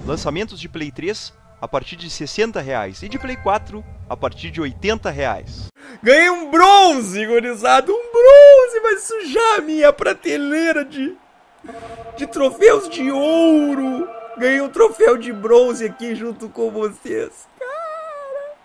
Lançamentos de Play 3 a partir de R$60 e de Play 4 a partir de R$80. Ganhei um bronze, gurizada. Um bronze vai sujar a minha prateleira de troféus de ouro. Ganhei um troféu de bronze aqui junto com vocês. Cara.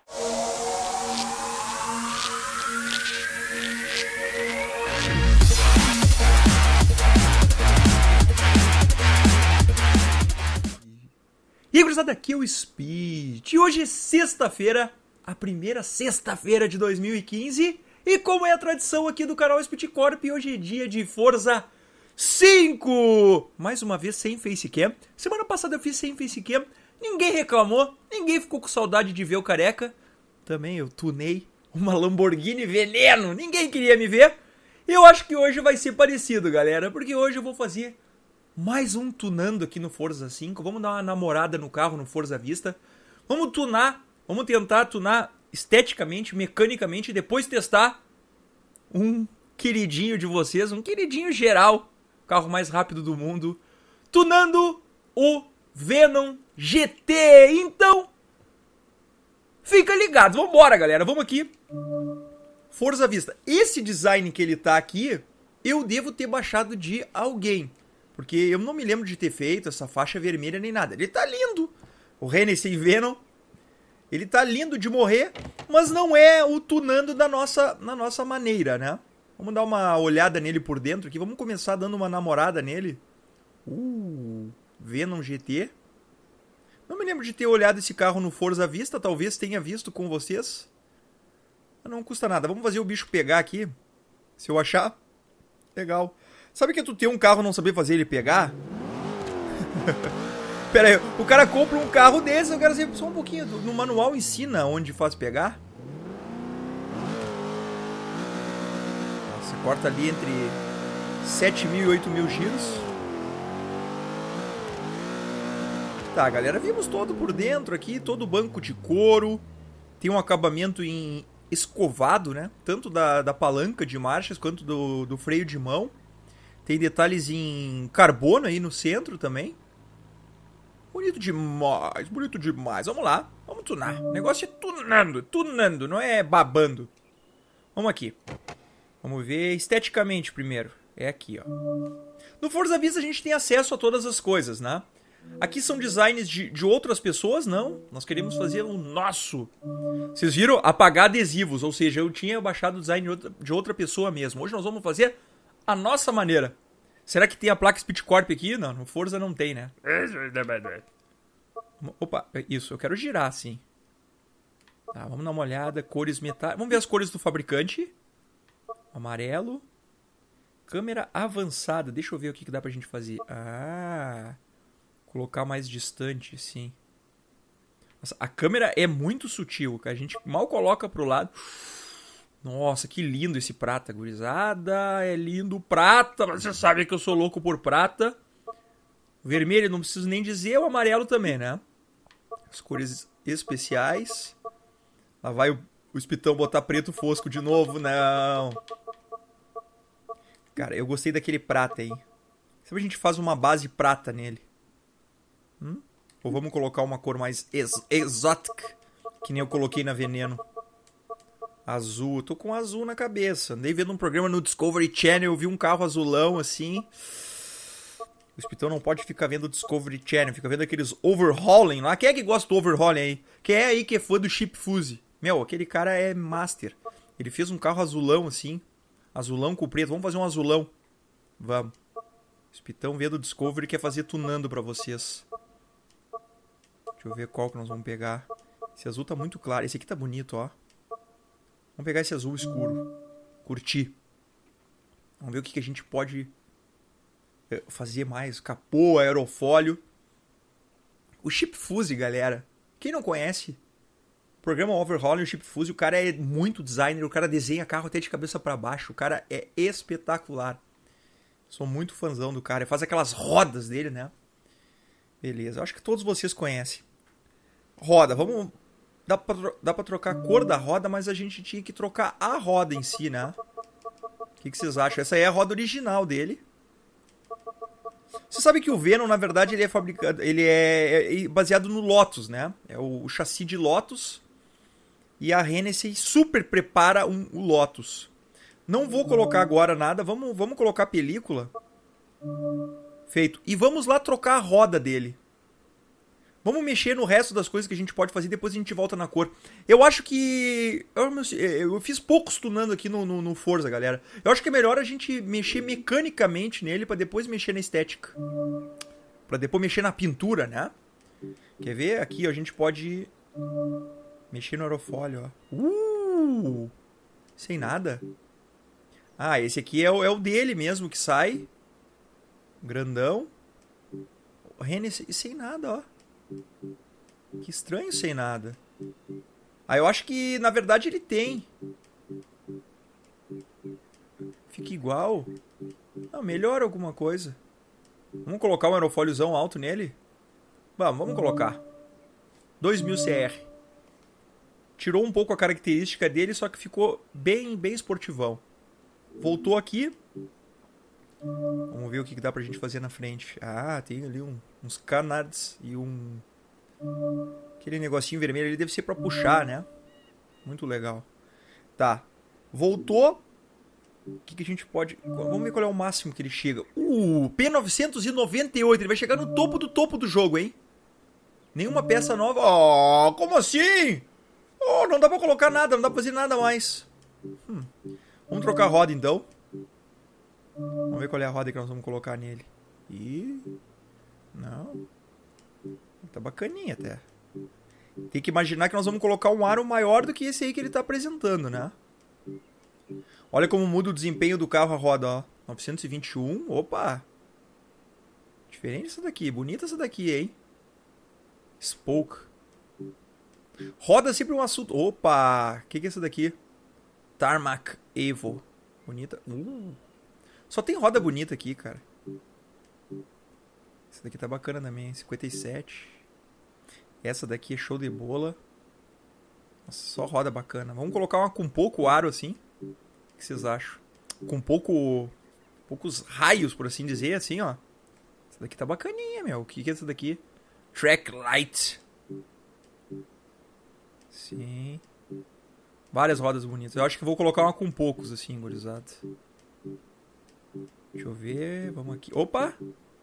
E aí, gurizada, aqui é o Speed. E hoje é sexta-feira, a primeira sexta-feira de 2015. E como é a tradição aqui do canal Speed Corp, hoje é dia de Forza 5. Mais uma vez sem facecam. Semana passada eu fiz sem facecam. Ninguém reclamou, ninguém ficou com saudade de ver o careca. Também eu tunei uma Lamborghini Veneno. Ninguém queria me ver. Eu acho que hoje vai ser parecido, galera. Porque hoje eu vou fazer mais um tunando aqui no Forza 5. Vamos dar uma namorada no carro no Forza Vista. Vamos tunar. Vamos tentar tunar esteticamente, mecanicamente. E depois testar um queridinho de vocês. Um queridinho geral. Carro mais rápido do mundo. Tunando o Venom GT. Então, fica ligado. Vambora, galera. Vamos aqui. Forza Vista. Esse design que ele tá aqui, eu devo ter baixado de alguém. Porque eu não me lembro de ter feito essa faixa vermelha nem nada. Ele tá lindo. O Hennessy Venom. Ele tá lindo de morrer. Mas não é o tunando na nossa maneira, né? Vamos dar uma olhada nele por dentro aqui. Vamos começar dando uma namorada nele. Venom GT. Não me lembro de ter olhado esse carro no Forza Vista. Talvez tenha visto com vocês. Mas não custa nada. Vamos fazer o bicho pegar aqui. Se eu achar. Legal. Sabe que tu ter um carro e não saber fazer ele pegar? Pera aí, o cara compra um carro desse, eu quero saber só um pouquinho. No manual ensina onde faz pegar. Você corta ali entre 7.000 e 8.000 giros. Tá, galera, vimos todo por dentro aqui, todo banco de couro. Tem um acabamento em escovado, né? Tanto da palanca de marchas quanto do freio de mão. Tem detalhes em carbono aí no centro também. Bonito demais, bonito demais. Vamos lá, vamos tunar. O negócio é tunando, não é babando. Vamos aqui. Vamos ver esteticamente primeiro. É aqui, ó. No Forza Vista a gente tem acesso a todas as coisas, né? Aqui são designs de outras pessoas, não. Nós queremos fazer o nosso. Vocês viram? Apagar adesivos, ou seja, eu tinha baixado o design de outra pessoa mesmo. Hoje nós vamos fazer a nossa maneira. Será que tem a placa Speed Corp aqui? Não, no Forza não tem, né? Opa, isso, eu quero girar, sim. Tá, vamos dar uma olhada. Cores metálicas. Vamos ver as cores do fabricante. Amarelo. Câmera avançada. Deixa eu ver o que dá pra gente fazer. Colocar mais distante, sim. Nossa, a câmera é muito sutil, a gente mal coloca pro lado. Nossa, que lindo esse prata, gurizada. É lindo prata. Você sabe que eu sou louco por prata. O vermelho, não preciso nem dizer. O amarelo também, né? As cores especiais. Lá vai o Espitão botar preto fosco de novo. Não. Cara, eu gostei daquele prata aí. Sabe, a gente faz uma base prata nele. Ou vamos colocar uma cor mais exótica. Que nem eu coloquei na Veneno. Azul, eu tô com azul na cabeça. Andei vendo um programa no Discovery Channel, eu vi um carro azulão assim. O Espitão não pode ficar vendo o Discovery Channel, fica vendo aqueles overhauling lá. Quem é que gosta do overhauling aí? Quem é aí que é fã do Chip Fuse? Meu, aquele cara é master. Ele fez um carro azulão assim. Azulão com preto. Vamos fazer um azulão. Vamos. O Espitão vendo o Discovery quer fazer tunando pra vocês. Deixa eu ver qual que nós vamos pegar. Esse azul tá muito claro. Esse aqui tá bonito, ó. Vamos pegar esse azul escuro. Curtir. Vamos ver o que a gente pode fazer mais. Capô, aerofólio. O Chip Fuse, galera. Quem não conhece? Programa Overhauling, o Chip Fuse. O cara é muito designer. O cara desenha carro até de cabeça pra baixo. O cara é espetacular. Sou muito fãzão do cara. Ele faz aquelas rodas dele, né? Beleza. Acho que todos vocês conhecem. Roda. Vamos... Dá pra trocar a cor da roda, mas a gente tinha que trocar a roda em si, né? O que vocês acham? Essa aí é a roda original dele. Você sabe que o Venom, na verdade, ele é fabricado. Ele é baseado no Lotus, né? É o chassi de Lotus. E a Hennessy super prepara o Lotus. Não vou colocar agora nada. Vamos colocar película. Feito. E vamos lá trocar a roda dele. Vamos mexer no resto das coisas que a gente pode fazer. Depois a gente volta na cor. Eu acho que... Eu fiz poucos tunando aqui no Forza, galera. Eu acho que é melhor a gente mexer mecanicamente nele pra depois mexer na estética. Pra depois mexer na pintura, né? Quer ver? Aqui ó, a gente pode mexer no aerofólio, ó. Sem nada. Ah, esse aqui é o dele mesmo que sai. Grandão. Hennessy sem nada, ó. Que estranho sem nada. Ah, eu acho que na verdade ele tem. Fica igual. Não, melhora alguma coisa. Vamos colocar um aerofóliozão alto nele? Vamos colocar. 2000 CR. Tirou um pouco a característica dele, só que ficou bem esportivão. Voltou aqui. Vamos ver o que dá pra gente fazer na frente. Ah, tem ali uns canards e aquele negocinho vermelho ali deve ser pra puxar, né? Muito legal. Tá. Voltou. O que a gente pode... Vamos ver qual é o máximo que ele chega. P998. Ele vai chegar no topo do jogo, hein? Nenhuma peça nova. Oh, como assim? Oh, não dá pra colocar nada. Não dá pra fazer nada mais. Vamos trocar a roda, então. Vamos ver qual é a roda que nós vamos colocar nele. Não. Tá bacaninha até. Tem que imaginar que nós vamos colocar um aro maior do que esse aí que ele tá apresentando, né? Olha como muda o desempenho do carro a roda, ó. 921. Opa! Diferente essa daqui. Bonita essa daqui, hein? Spoke. Roda sempre um assunto. Opa! O que é essa daqui? Tarmac Evo. Bonita. Só tem roda bonita aqui, cara. Essa daqui tá bacana também. 57. Essa daqui é show de bola. Nossa, só roda bacana. Vamos colocar uma com pouco aro assim. O que vocês acham? Com poucos raios, por assim dizer, assim, ó. Essa daqui tá bacaninha, meu. O que é essa daqui? Track Light. Sim. Várias rodas bonitas. Eu acho que vou colocar uma com poucos, assim, gurizada. Deixa eu ver. Vamos aqui. Opa!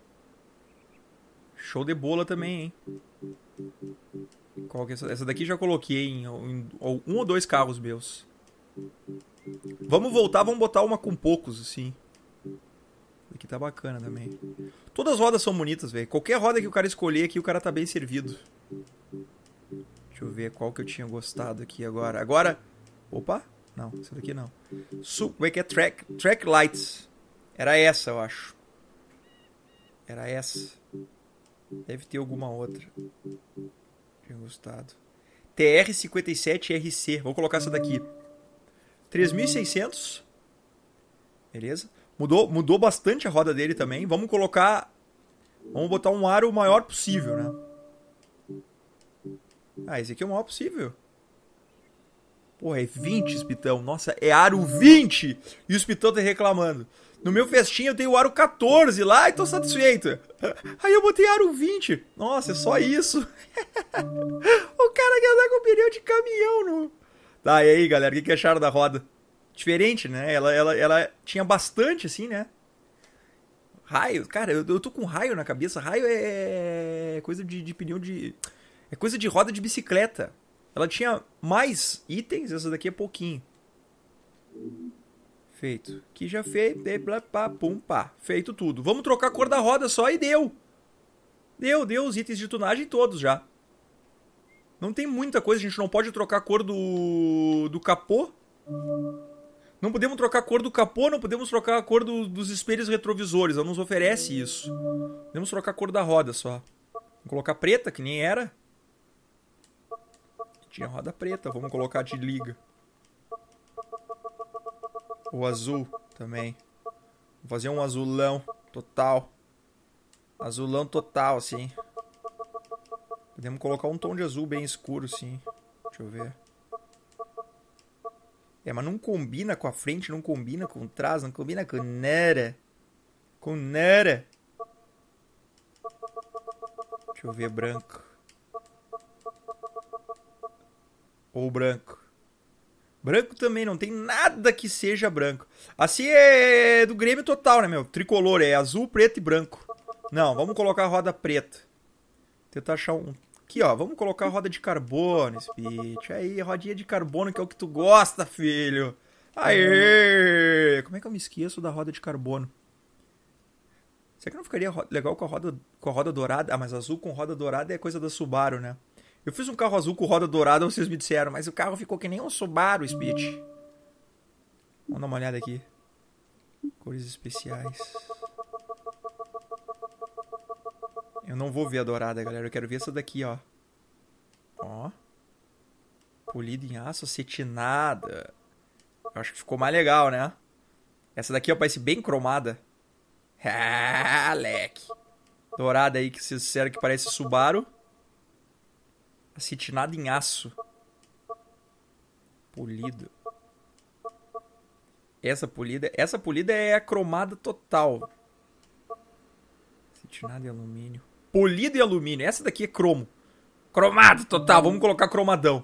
Show de bola também, hein? Qual que é essa? Essa daqui já coloquei em um ou dois carros meus. Vamos voltar, vamos botar uma com poucos, assim. Aqui tá bacana também. Todas as rodas são bonitas, velho. Qualquer roda que o cara escolher aqui, o cara tá bem servido. Deixa eu ver qual que eu tinha gostado aqui agora. Agora... Opa! Não, essa daqui não. Como é que é? Track Lights. Era essa, eu acho. Era essa. Deve ter alguma outra. Tinha gostado. TR57RC. Vou colocar essa daqui. 3.600. Beleza. Mudou bastante a roda dele também. Vamos colocar... Vamos botar um aro o maior possível, né? Ah, esse aqui é o maior possível. Porra, é 20, Spitão. Nossa, é aro 20! E o Spitão tá reclamando. No meu festinha eu tenho o aro 14 lá e tô satisfeito. Aí eu botei aro 20. Nossa, é só isso. O cara quer andar com pneu de caminhão no... Tá, e aí, galera, o que acharam da roda? Diferente, né? Ela tinha bastante, assim, né? Raio, cara, eu tô com raio na cabeça. Raio é coisa de pneu de... É coisa de roda de bicicleta. Ela tinha mais itens, essa daqui é pouquinho. Feito. Aqui já fez. Pum, pá. Feito tudo. Vamos trocar a cor da roda só e deu. Deu os itens de tunagem todos já. Não tem muita coisa. A gente não pode trocar a cor do capô. Não podemos trocar a cor do capô. Não podemos trocar a cor dos espelhos retrovisores. Ela nos oferece isso. Podemos trocar a cor da roda só. Vamos colocar preta, que nem era. Tinha roda preta. Vamos colocar de liga. O azul também. Vou fazer um azulão total. Azulão total, assim. Podemos colocar um tom de azul bem escuro, sim. Deixa eu ver. É, mas não combina com a frente, não combina com trás, não combina com nada. Com nada. Deixa eu ver, branco. Ou branco. Branco também, não tem nada que seja branco. Assim é do Grêmio total, né, meu? Tricolor, é azul, preto e branco. Não, vamos colocar a roda preta. Tentar achar um... Aqui, ó, vamos colocar a roda de carbono, Speech. Aí, rodinha de carbono, que é o que tu gosta, filho. Aê! Como é que eu me esqueço da roda de carbono? Será que não ficaria legal com a roda dourada? Ah, mas azul com roda dourada é coisa da Subaru, né? Eu fiz um carro azul com roda dourada, vocês me disseram, mas o carro ficou que nem um Subaru, Speech. Vamos dar uma olhada aqui. Cores especiais. Eu não vou ver a dourada, galera. Eu quero ver essa daqui, ó. Ó. Polida em aço, acetinada. Eu acho que ficou mais legal, né? Essa daqui, ó, parece bem cromada. Ah, leque. Dourada aí, que vocês disseram que parece Subaru. Acetinado em aço. Polido. Essa polida é a cromada total. Acetinado em alumínio. Polido e alumínio. Essa daqui é cromo. Cromado total. Vamos colocar cromadão.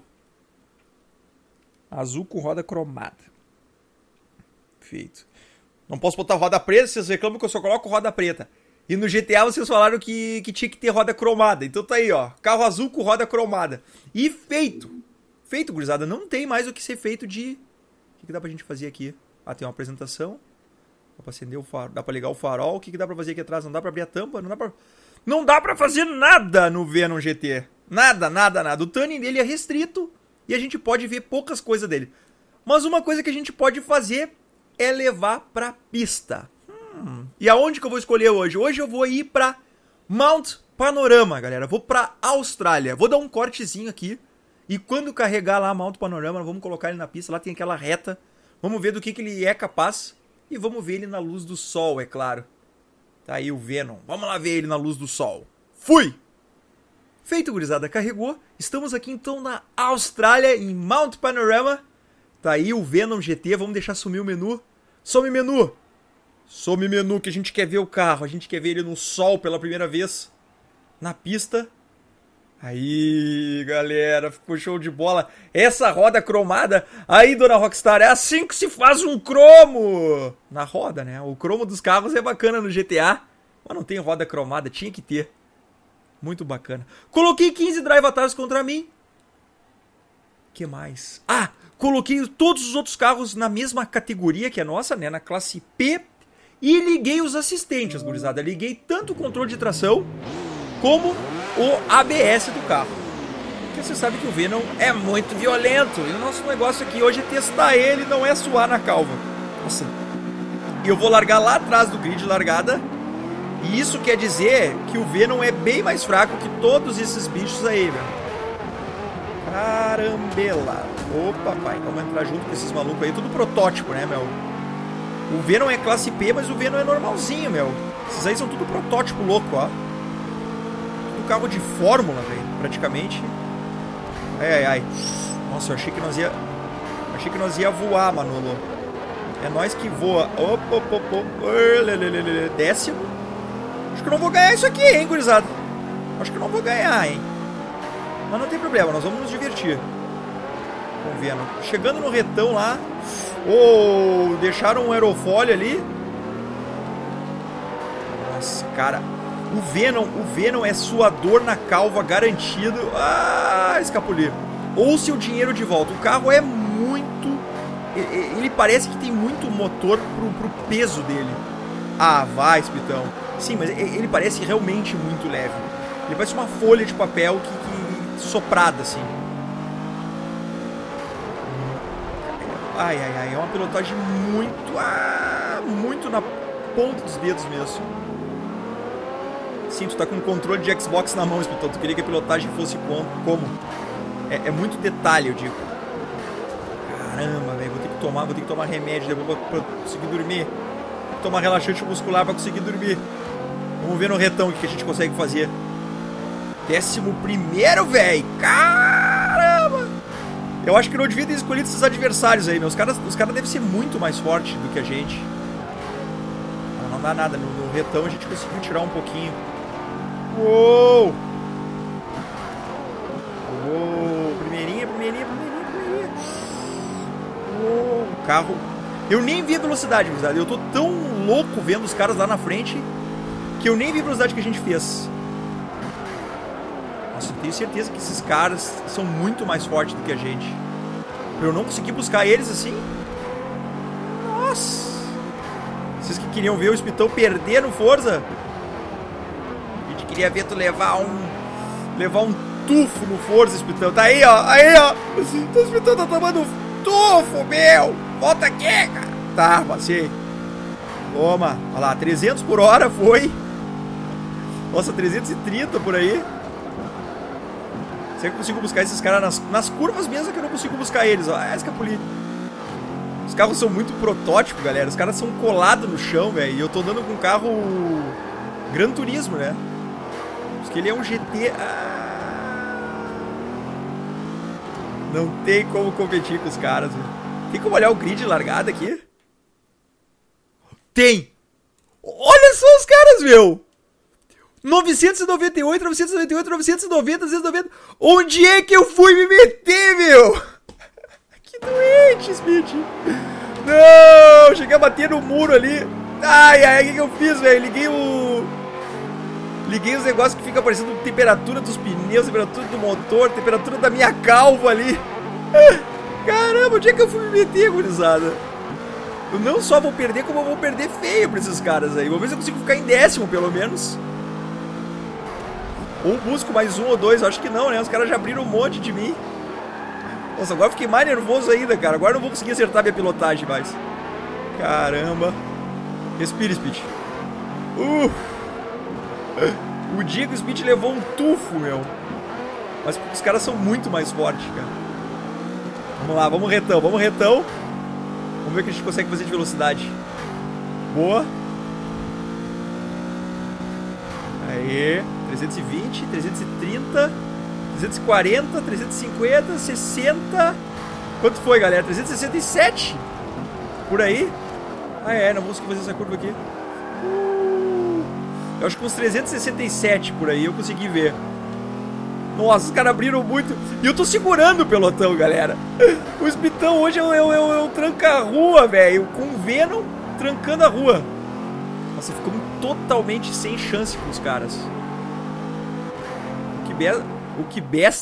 Azul com roda cromada. Feito. Não posso botar roda preta. Vocês reclamam que eu só coloco roda preta. E no GTA vocês falaram que tinha que ter roda cromada. Então tá aí, ó. Carro azul com roda cromada. E feito. Feito, gurizada. Não tem mais o que ser feito de... O que dá pra gente fazer aqui? Ah, tem uma apresentação. Dá pra acender o farol. Dá pra ligar o farol. O que dá pra fazer aqui atrás? Não dá pra abrir a tampa? Não dá pra fazer nada no Venom GT. Nada, nada, nada. O tuning dele é restrito. E a gente pode ver poucas coisas dele. Mas uma coisa que a gente pode fazer é levar pra pista. E aonde que eu vou escolher hoje? Hoje eu vou ir pra Mount Panorama, galera. Vou pra Austrália. Vou dar um cortezinho aqui. E quando carregar lá Mount Panorama, vamos colocar ele na pista. Lá tem aquela reta. Vamos ver do que ele é capaz. E vamos ver ele na luz do sol, é claro. Tá aí o Venom. Vamos lá ver ele na luz do sol. Fui! Feito, gurizada. Carregou. Estamos aqui então na Austrália, em Mount Panorama. Tá aí o Venom GT. Vamos deixar sumir o menu. Some menu! Some menu que a gente quer ver o carro. A gente quer ver ele no sol pela primeira vez. Na pista. Aí, galera. Ficou show de bola. Essa roda cromada. Aí, dona Rockstar. É assim que se faz um cromo. Na roda, né? O cromo dos carros é bacana no GTA. Mas não tem roda cromada. Tinha que ter. Muito bacana. Coloquei 15 Drive Atars contra mim. Que mais? Ah, coloquei todos os outros carros na mesma categoria que a nossa, né? Na classe P. E liguei os assistentes, gurizada. Liguei tanto o controle de tração como o ABS do carro. Porque você sabe que o Venom é muito violento. E o nosso negócio aqui hoje é testar ele, não é suar na calva. Nossa. E eu vou largar lá atrás do grid de largada. E isso quer dizer que o Venom é bem mais fraco que todos esses bichos aí, meu. Carambela. Opa, pai. Vamos entrar junto com esses malucos aí. Tudo protótipo, né, meu? O Venom é classe P, mas o Venom é normalzinho, meu. Esses aí são tudo protótipo louco, ó. Tudo carro de fórmula, velho, praticamente. Ai, ai, ai. Nossa, eu achei que nós ia... Achei que nós ia voar, Manolo. É nós que voa. Opa, opa, opa. Décimo. Acho que eu não vou ganhar isso aqui, hein, gurizada. Acho que eu não vou ganhar, hein. Mas não tem problema, nós vamos nos divertir. Vamos ver, né? Chegando no retão lá. Oh, deixaram um aerofólio ali. Nossa, cara. O Venom é suador na calva, garantido. Ah, escapulir. Ou seu dinheiro de volta. O carro é muito... Ele parece que tem muito motor pro peso dele. Ah, vai, Spitão. Sim, mas ele parece realmente muito leve. Ele parece uma folha de papel que soprada, assim. Ai, ai, ai. É uma pilotagem muito... Ah, muito na ponta dos dedos mesmo. Sim, tu tá com um controle de Xbox na mão, Spitão. Tu queria que a pilotagem fosse como? É muito detalhe, eu digo. Caramba, velho. Vou ter que tomar remédio depois pra conseguir dormir. Vou tomar relaxante muscular pra conseguir dormir. Vamos ver no retão o que a gente consegue fazer. 11º, velho. Caramba! Eu acho que não devia ter escolhido esses adversários aí, meu. Os caras devem ser muito mais fortes do que a gente. Não dá nada. No retão a gente conseguiu tirar um pouquinho. Uou! carro... Eu nem vi a velocidade, gurizada. Eu tô tão louco vendo os caras lá na frente que eu nem vi a velocidade que a gente fez. Nossa, eu tenho certeza que esses caras são muito mais fortes do que a gente. Eu não consegui buscar eles assim. Nossa. Vocês que queriam ver o Spitão perder no Forza? A gente queria ver tu levar um tufo no Forza, Spitão. Tá aí, ó. Aí, ó. O Spitão tá tomando um tufo, meu. Volta aqui, cara. Tá, passei. Toma. Olha lá, 300 por hora foi. Nossa, 330 por aí. Será que eu consigo buscar esses caras nas curvas mesmo que eu não consigo buscar eles, ó. Escapuli. Os carros são muito protótipo, galera. Os caras são colados no chão, velho. E eu tô andando com um carro Gran Turismo, né? Acho que ele é um GT. Não tem como competir com os caras, velho. Tem como olhar o grid de largada aqui? Tem! Olha só os caras, meu! 998, 998, 990, 990. Onde é que eu fui me meter, meu? Que doente, Speed. Não, cheguei a bater no muro ali. Ai, ai, o que eu fiz, velho? Liguei os negócios que fica aparecendo temperatura dos pneus, temperatura do motor, temperatura da minha calva ali. Caramba, onde é que eu fui me meter, gurizada? Eu não só vou perder, como eu vou perder feio pra esses caras aí. Vamos ver se eu consigo ficar em 10º, pelo menos. Ou busco mais 1 ou 2, acho que não, né? Os caras já abriram um monte de mim. Nossa, agora eu fiquei mais nervoso ainda, cara. Agora eu não vou conseguir acertar minha pilotagem mais. Caramba. Respira, Speed. O dia que o Speed levou um tufo, meu. Mas os caras são muito mais fortes, cara. Vamos lá, vamos retão, vamos retão. Vamos ver o que a gente consegue fazer de velocidade. Boa. Aê. 320, 330, 340, 350, 60. Quanto foi, galera? 367? Por aí? Ah, é, não vou conseguir fazer essa curva aqui. Eu acho que uns 367 por aí eu consegui ver. Nossa, os caras abriram muito. E eu tô segurando o pelotão, galera. O Spitão hoje é um tranca-rua, velho. Com o Venom trancando a rua. Nossa, ficamos totalmente sem chance com os caras. O que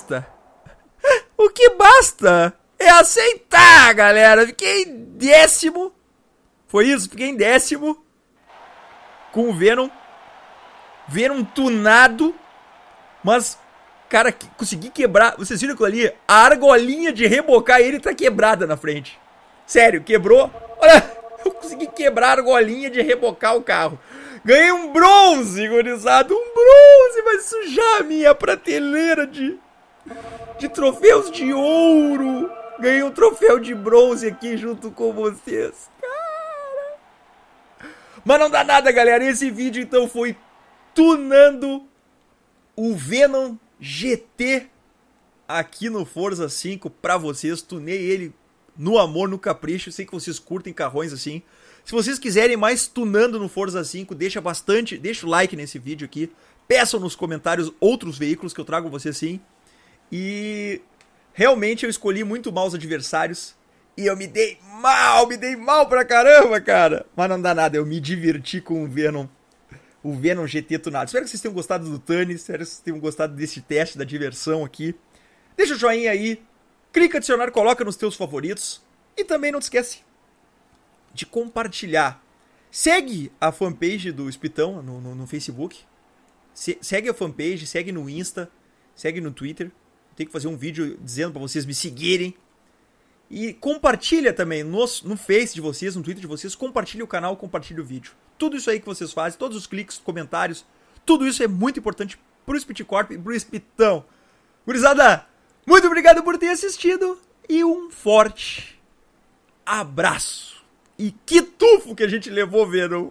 basta é aceitar, galera. Fiquei em 10º. Foi isso, fiquei em 10º. Com o Venom. Venom tunado. Mas, cara, consegui quebrar. Vocês viram aquilo ali? A argolinha de rebocar ele tá quebrada na frente. Sério, quebrou. Olha, eu consegui quebrar a argolinha de rebocar o carro. Ganhei um bronze, gurizada. Um bronze, vai sujar a minha prateleira de troféus de ouro. Ganhei um troféu de bronze aqui junto com vocês. Cara. Mas não dá nada, galera. Esse vídeo, então, foi tunando o Venom GT aqui no Forza 5 pra vocês. Tunei ele no amor, no capricho. Sei que vocês curtem carrões assim. Se vocês quiserem mais tunando no Forza 5, deixa o like nesse vídeo aqui. Peçam nos comentários outros veículos que eu trago vocês sim. E realmente eu escolhi muito mal os adversários. E eu me dei mal pra caramba, cara. Mas não dá nada, eu me diverti com o Venom GT tunado. Espero que vocês tenham gostado do Tani, espero que vocês tenham gostado desse teste da diversão aqui. Deixa o joinha aí, clica em adicionar, coloca nos teus favoritos. E também não te esquece de compartilhar. Segue a fanpage do Spitão no Facebook. Segue a fanpage, segue no Insta, segue no Twitter. Tenho que fazer um vídeo dizendo pra vocês me seguirem. E compartilha também no Face de vocês, no Twitter de vocês. Compartilha o canal, compartilha o vídeo. Tudo isso aí que vocês fazem, todos os cliques, comentários, tudo isso é muito importante pro Speedcorp e pro Spitão. Gurizada, muito obrigado por ter assistido e um forte abraço. E que tufo que a gente levou, Venom.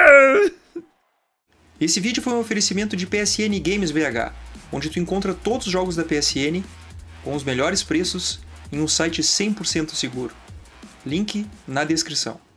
Esse vídeo foi um oferecimento de PSN Games BH, onde tu encontra todos os jogos da PSN com os melhores preços em um site 100% seguro. Link na descrição.